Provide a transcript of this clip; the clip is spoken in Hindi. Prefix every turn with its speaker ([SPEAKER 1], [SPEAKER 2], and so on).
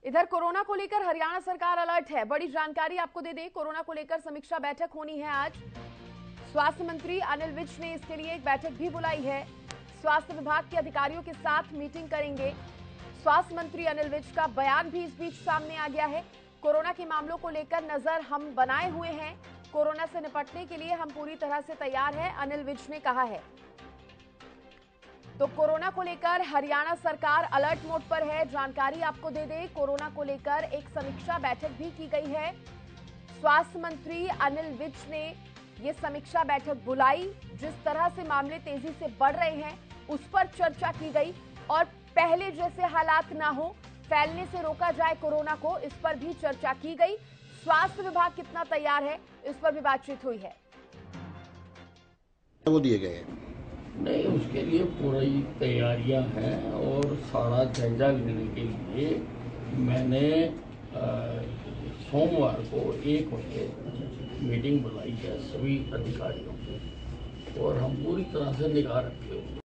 [SPEAKER 1] इधर कोरोना को लेकर हरियाणा सरकार अलर्ट है। बड़ी जानकारी आपको दे दें, कोरोना को लेकर समीक्षा बैठक होनी है आज। स्वास्थ्य मंत्री अनिल विज ने इसके लिए एक बैठक भी बुलाई है। स्वास्थ्य विभाग के अधिकारियों के साथ मीटिंग करेंगे। स्वास्थ्य मंत्री अनिल विज का बयान भी इस बीच सामने आ गया है। कोरोना के मामलों को लेकर नजर हम बनाए हुए हैं। कोरोना से निपटने के लिए हम पूरी तरह से तैयार हैं, अनिल विज ने कहा है। तो कोरोना को लेकर हरियाणा सरकार अलर्ट मोड पर है। जानकारी आपको दे दें, कोरोना को लेकर एक समीक्षा बैठक भी की गई है। स्वास्थ्य मंत्री अनिल विज ने ये समीक्षा बैठक बुलाई। जिस तरह से मामले तेजी से बढ़ रहे हैं उस पर चर्चा की गई और पहले जैसे हालात ना हो, फैलने से रोका जाए कोरोना को, इस पर भी चर्चा की गई। स्वास्थ्य विभाग कितना तैयार है इस पर भी बातचीत हुई है।
[SPEAKER 2] वो दिए गए
[SPEAKER 3] नहीं, उसके लिए पूरी तैयारियां हैं और सारा जायजा लेने के लिए मैंने सोमवार को 1 बजे मीटिंग बुलाई है सभी अधिकारियों को और हम पूरी तरह से निगाह रखे हुए।